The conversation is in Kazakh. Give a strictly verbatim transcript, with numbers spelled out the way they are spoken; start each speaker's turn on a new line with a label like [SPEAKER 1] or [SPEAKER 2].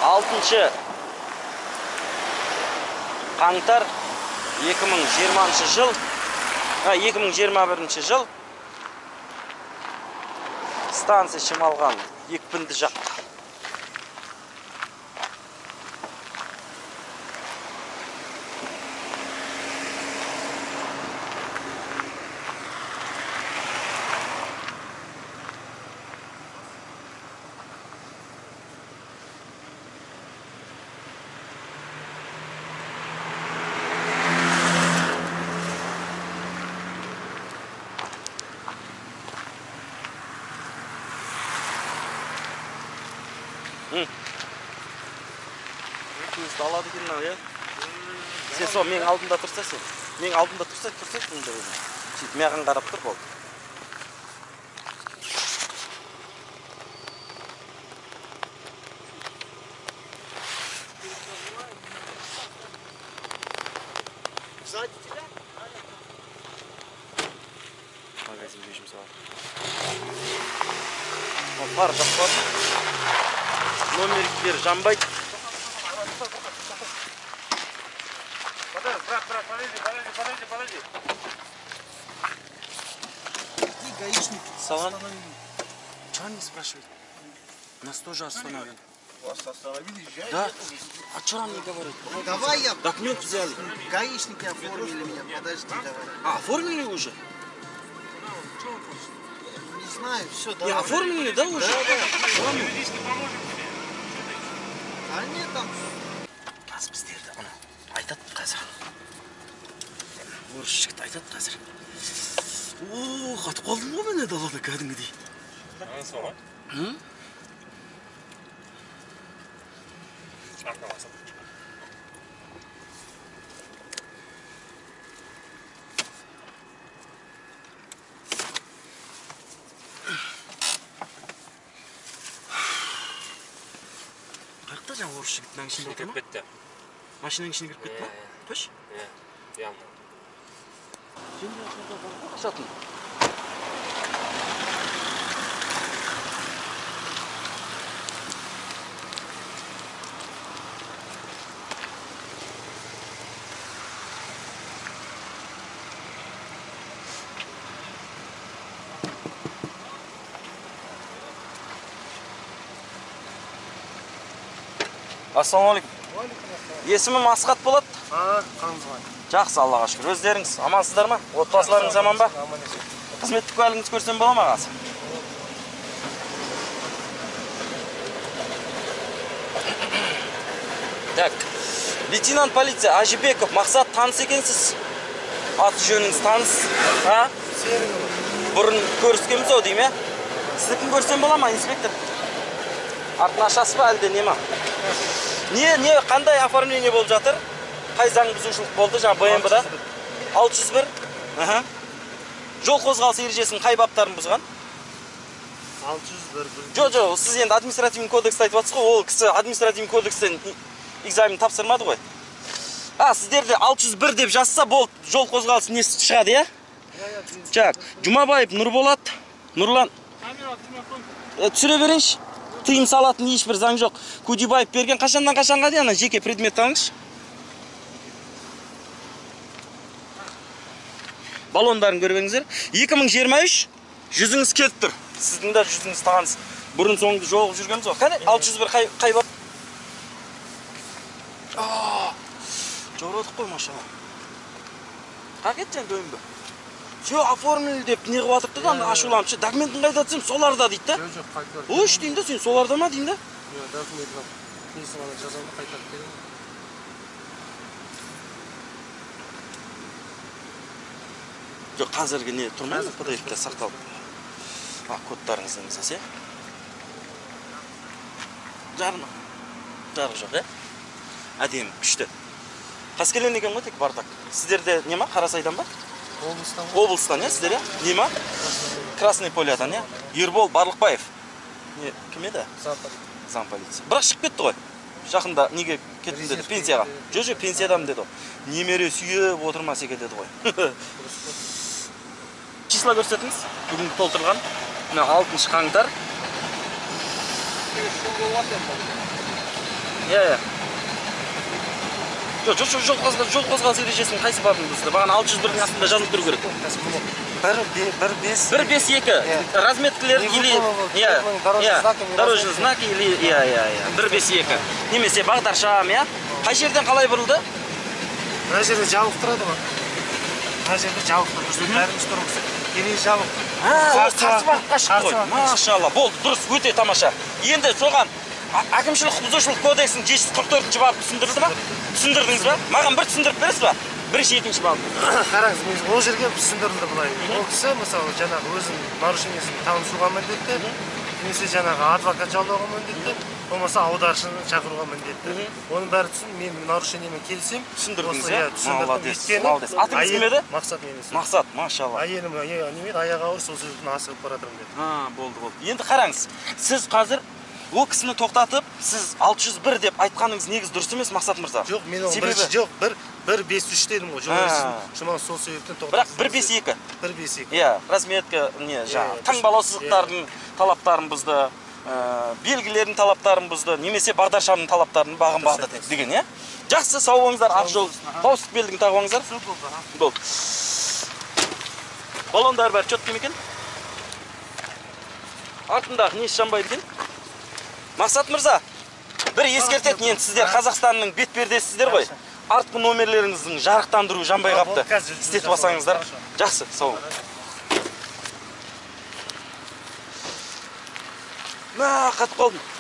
[SPEAKER 1] алтыншы қаңтар екі мың жиырмасыншы жыл, екі мың жиырма бірінші жыл. Станция Шымалған, екпінді жақ.
[SPEAKER 2] Көзді алады екен мынау, иә?
[SPEAKER 1] Сен сол менің алдымда тұрса сен. Менің алдымда тұрса, тұрса екен де өзің. Сөйтіп маған қарап тұр болды. Магазин бешім сағат. Пар жақпар. Номер бер жанбайды.
[SPEAKER 2] Брат, брат, подожди, подожди, подожди, подожди.
[SPEAKER 3] Какие гаишники?
[SPEAKER 1] Салон? Чего они спрашивают? Нас тоже остановили.
[SPEAKER 2] Вас остановили, езжай.
[SPEAKER 1] Да? А что они говорят?
[SPEAKER 3] Давай я...
[SPEAKER 1] Документ взяли.
[SPEAKER 3] Гаишники оформили меня, подожди, давай.
[SPEAKER 1] А, оформили уже?
[SPEAKER 3] Не знаю, все,
[SPEAKER 1] Не,
[SPEAKER 3] давай.
[SPEAKER 1] оформили, да, уже?
[SPEAKER 3] Да, да.
[SPEAKER 2] Юридически поможем тебе.
[SPEAKER 3] А нет там...
[SPEAKER 1] Аз біздерді ана айтады қазір. Орыс жігіт айтады қазір. О, қатып қалдым ғой мен далада кәдімгідей.
[SPEAKER 2] Анысы бар ма?
[SPEAKER 1] Hı?
[SPEAKER 2] Арқаласın.
[SPEAKER 1] Қаяқта жаңа орыс жігіттің ішінде отыр ма?
[SPEAKER 2] Кетті.
[SPEAKER 1] Машинаның ішіне кіріп кетті ма? Тош?
[SPEAKER 2] Иә, яғни.
[SPEAKER 1] Сатын. Ассалаумалейкум. Есімім Асқат болады.
[SPEAKER 3] А, қанзға.
[SPEAKER 1] Жақсы, Аллаға шүкір. Өздеріңіз амансыздар ма? Отбасыларыңыз аман ба? Қызметтік куәлігіңіз көрсем бола ма қазір? Так, лейтенант полиция Ажибеков, мақсат таныс екенсіз. Аты жөніңіз таныс. А? Бұрын көріскенбіз ау дейм, е? Сіздікін көрсем бола ма, инспектор? Артын ашасы ба, әлде не ма? Не, не, қандай оформление болып жатыр? Қай заң бұзушылық болды, жаңа Б М В-да? алты жүз бір. Аха. Жол қозғалысы ережесінің қай баптарын бұзған?
[SPEAKER 3] алты жүз бір.
[SPEAKER 1] Жо, жо, сіз енді административный кодексті айтып жатсыз ғой, ол кісі административный кодекстен экзамен тапсырмады ғой. А, сіздерде алты жүз бір деп жазса, бол жол қозғалысы несі шығады, е? Жак, Жұмабаев Нұрболат, Нұрлан. Түсіре берейінші. Тыйым салатын ешбір заң жоқ. Кудибаев берген қашаннан қашанға дейін ана жеке предмет алыңызшы. Баллондарын көрбеңіздер. екі мың жиырма үш жүзіңіз келіп тұр. Сіздің де жүзіңіз тағансыз. Бұрын соңды жолығып жүргеніміз ғой. Қане? алты жүз бір қай бап? Жородық қой машала. Қақ еттен дөйін бі? Все оформили деп не қып атырды да, анда ашуланып, документін қайда десем, соларда дейді да.
[SPEAKER 3] Жоқ, қайтып.
[SPEAKER 1] Ош дейін да, сен соларда ма дейін да?
[SPEAKER 3] Жоқ, документін несі ғана жазамын, қайтарып беремін.
[SPEAKER 1] Жоқ, қазіргі не тұрмайды, П Д Ф-те сақталып. А, кодтарыңыздың мысас, е? Жарма. Жарғы жоқ, е? Әдем, күшті. Қаскелен екен ғой тек бардақ. Сіздерде не ма? Қарасайдан ба?
[SPEAKER 3] Облыстан.
[SPEAKER 1] Облыстан, е? Сіздер, е? Не ма? Красный полиядан, е? Ербол Барлықбаев. Не, кім еді? Заң полиция. Бірақ шығып кетті ғой. Жақында неге кеттім деді, пенсияға. Жо-жо, пенсиядамын деді. Немере сүйіп отырма секет деді ғой. Числа көрсетіңіз. Бүгінгі толтырған. алтыншы қаңтар. Иә, иә. Жоқ, жоқ, жол қозғалыс, жол қозғалыс ережесінің қайсы бабын бұзды? Бағана алты жүз бірдің астында жазылып тұру керек.
[SPEAKER 3] бір бес
[SPEAKER 1] бір бес екі. Разметкілер или иә, дорожный знаки или иә, иә, иә. бір бес екі. Немесе бағдаршам, иә? Қай жерден қалай бұрылды?
[SPEAKER 3] Мына жерде жабық тұрады ғой. Мына жерде жабық тұрады. Бәріміз тұрмыз. Или жабық.
[SPEAKER 1] Ха, қарсы бағытқа шықты ғой. Машалла, болды, дұрыс, өте тамаша. Енді соған әкімшілік құқық бұзушылық кодексінің жеті жүз қырық төртінші бабы түсіндірді ма? Түсіндірдіңіз ба? Маған бір түсіндіріп бересіз ба? Бірінші, екінші бабы.
[SPEAKER 3] Қараңыз, мен ол жерге түсіндірілді былай. Ол кісі мысалы жаңағы өзінің нарушениесін танысуға міндетті, немесе жаңағы адвокат жалдауға міндетті, болмаса аударшыны шақыруға міндетті. Оның бәрі түсін, мен нарушениемен келсем,
[SPEAKER 1] түсіндірдіңіз, иә?
[SPEAKER 3] түсіндірдім.
[SPEAKER 1] Молодец. Атыңыз кім еді?
[SPEAKER 3] Мақсат немесе.
[SPEAKER 1] Мақсат, машалла.
[SPEAKER 3] Әйелім немеді, аяғы ауыр, сол себептен асығып бара жатырмын деді.
[SPEAKER 1] Ha, болды, болды. Енді қараңыз, сіз қазір ол кісіні тоқтатып, сіз алты жүз бір деп айтқаныңыз негіз дұрыс емес, Мақсат мырза.
[SPEAKER 3] Жоқ, мен ол бірінші жоқ, бір бес үш дедім ғой. Жоқ, сол себептен тоқтатып.
[SPEAKER 1] Бірақ бір бес екі.
[SPEAKER 3] бір бес екі.
[SPEAKER 1] Иә, разметка, не, жаңағы таңбалау сызықтардың талаптарын бұзды, белгілердің талаптарын бұзды, немесе бағдаршамның талаптарын бағынбады деген, иә? Жақсы, сау болыңыздар, ақ жол, қауіпсіздік белгісін тағып алыңыздар. Болды. Баллондар бәрі четкі ме екен? Артындағы несі жанбайды екен? Мақсат мырза, бір ескертетін, енді сіздер Қазақстанның бетпердесіздер ғой. Артқы номерлеріңіздің жарықтандыру жанбай қапты. Істетіп алсаңыздар. Жақсы, сау. Ма, қатып қалдым.